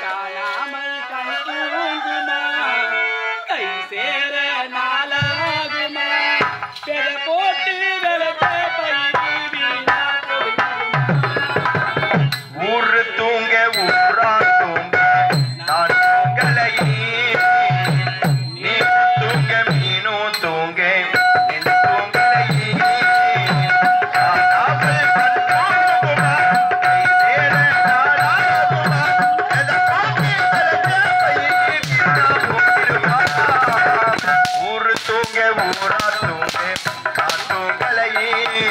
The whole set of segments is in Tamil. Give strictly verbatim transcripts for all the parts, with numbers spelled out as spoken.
காணாமல் கை தூங்குமா கை சேர நாளாகுமா பெற போட்டு வெளுத்த பயிர் வீணா ஊரு தூங்க ஊரா தூங்க நான் தூங்கலையே நீ தூங்க மீனும் தூங்க நின் தூங்கலையே காணாமல் கண்ணாகுமா கை சேர நாளாகுமா எத பாக்கி வெளுத்த பயிர் வீணா போயிருமா ஊரு தூங்க ஊரா தூங்க நான் தூங்கலையே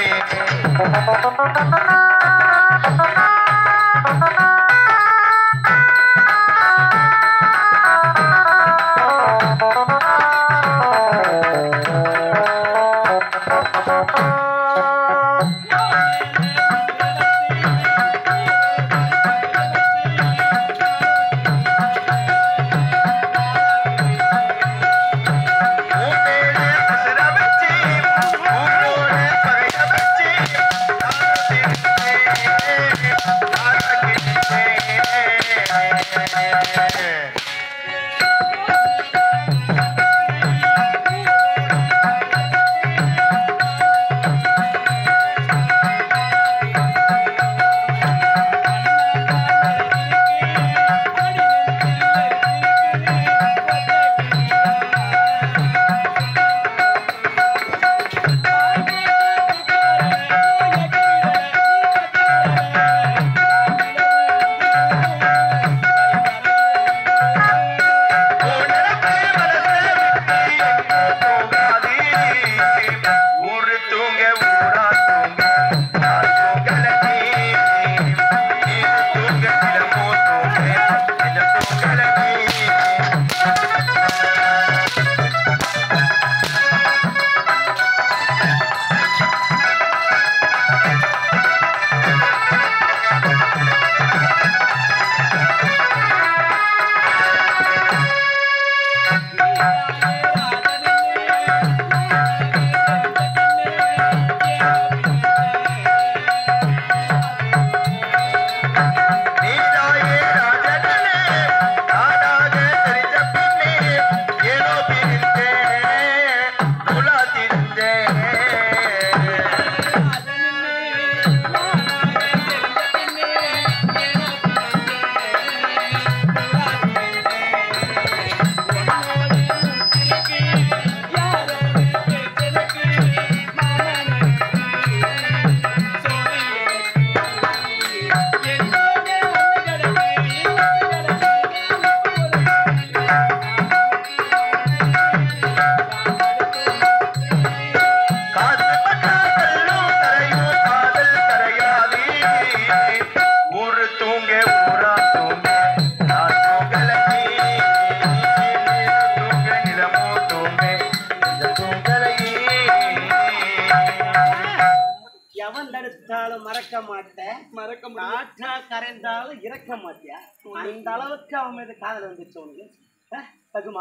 மறக்க மாட்டேன் மறக்க மாட்டா கரைந்தாலும் இறக்க மாட்டியா அந்த அளவுக்கு அவன் மீது காதல் வந்துச்சு உனக்கு தகுமா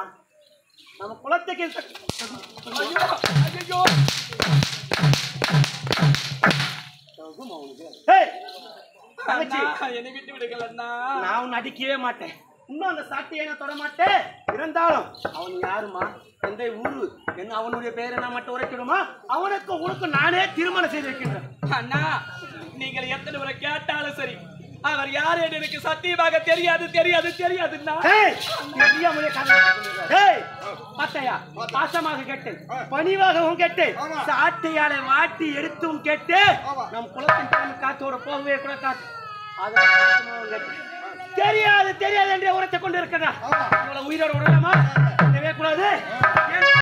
நம்ம குலத்துக்கு தகுமா உனக்கு என்னை விட்டு விடுக்கலன்னா நான் உன்னை அடிக்கவே மாட்டேன் இன்னும் அந்த சாட்டியை நான் தொட மாட்டேன் இருந்தாலும் அவன் யாருமா எந்த ஊரு என்ன அவனுடைய பேரை நான் மட்டும் உரைக்கணுமா அவனுக்கு உனக்கு நானே திருமணம் செய்து வைக்கின்றேன் அண்ணா நீங்கள் எத்தனை முறை கேட்டாலும் சரி அவர் யாரு எனக்கு சத்தியமாக தெரியாது தெரியாது தெரியாதுன்னா பாத்தையா பாசமாக கேட்டேன் பணிவாகவும் கேட்டேன் சாட்டையாலை வாட்டி எடுத்தும் கேட்டு நம் குலத்தின் காத்தோட போகவே கூட காத்து தெரியாது தெரியாது என்று உரைத்துக் கொண்டு இருக்கிறா உயிரோடு விடலாமா கூடாது